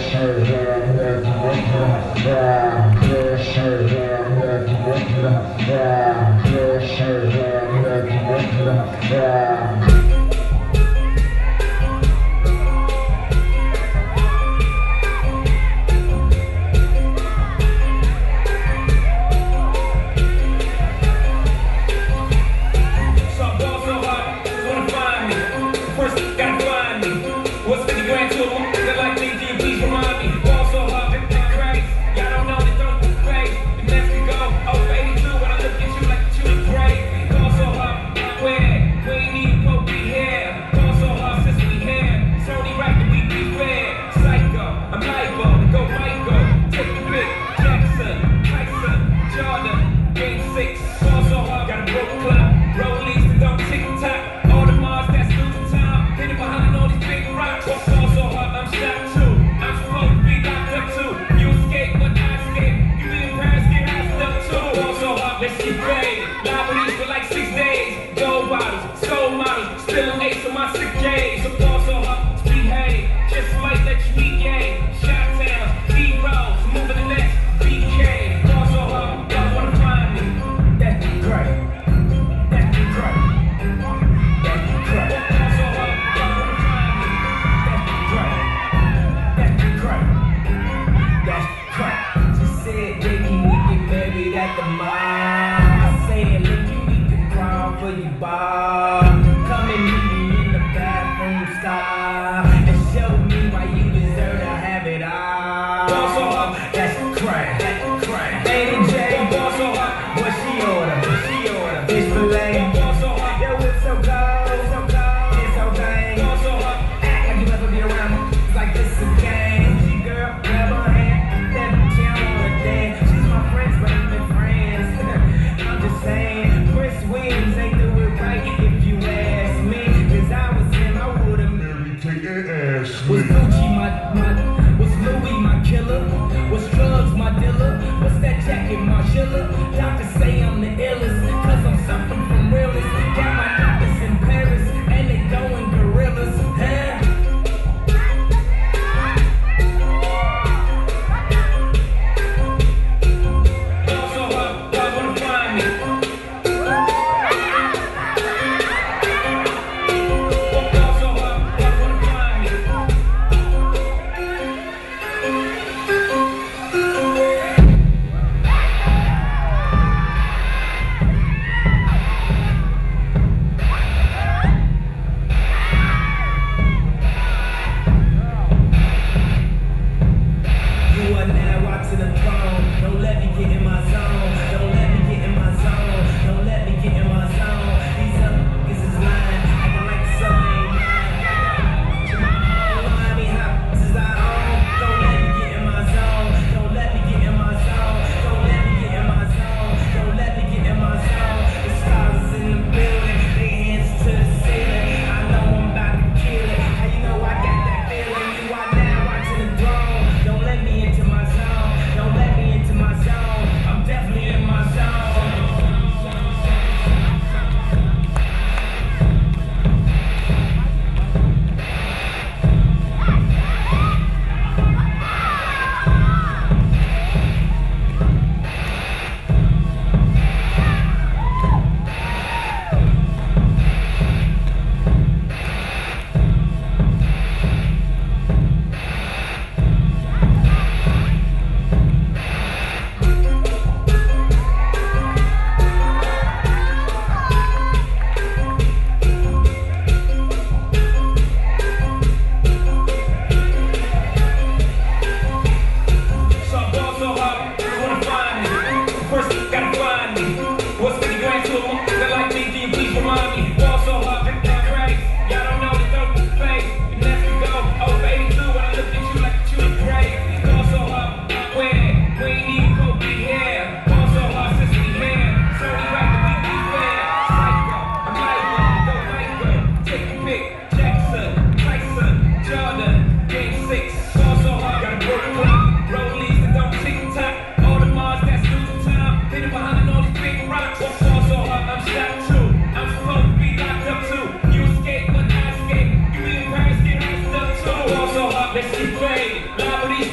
Let's get paid. Live with these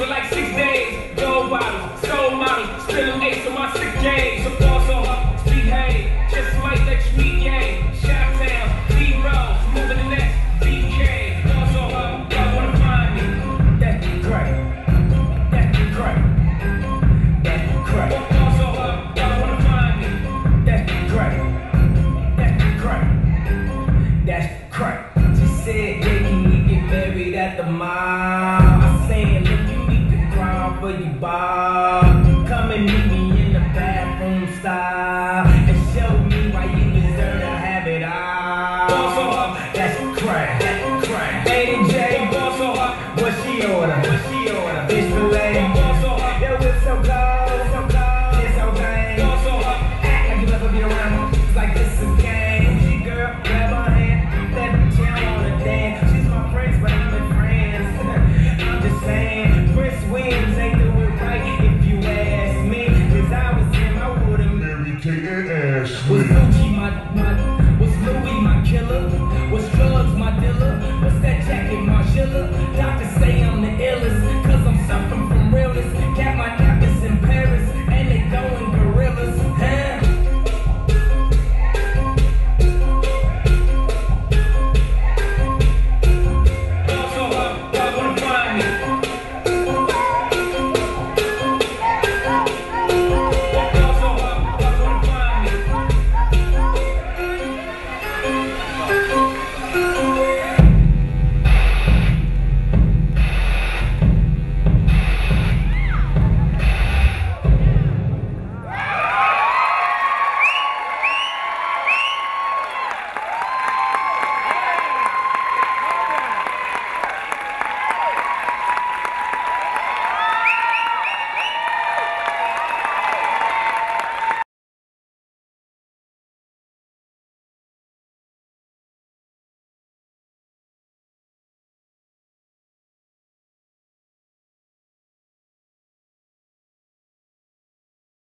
for like 6 days. Gold bottles, soul models, spilling ace on my sick days. So boss on her, behave, just like that you meet gang. Shot down, B-roll, moving the next BK. Boss on her, y'all wanna find me. That'd be great. That'd be great. That'd be great. Boss on her, y'all wanna find me. That'd be great. That'd be great. That's great. She said, yeah, can we get married at the mall? I said, look, you need to crawl for your bar. Come and meet me in the bathroom style and show me why you deserve to have it all. Boss on her, that's crack, that's crack. AJ, boss on her, what she order? What she order? Bitch,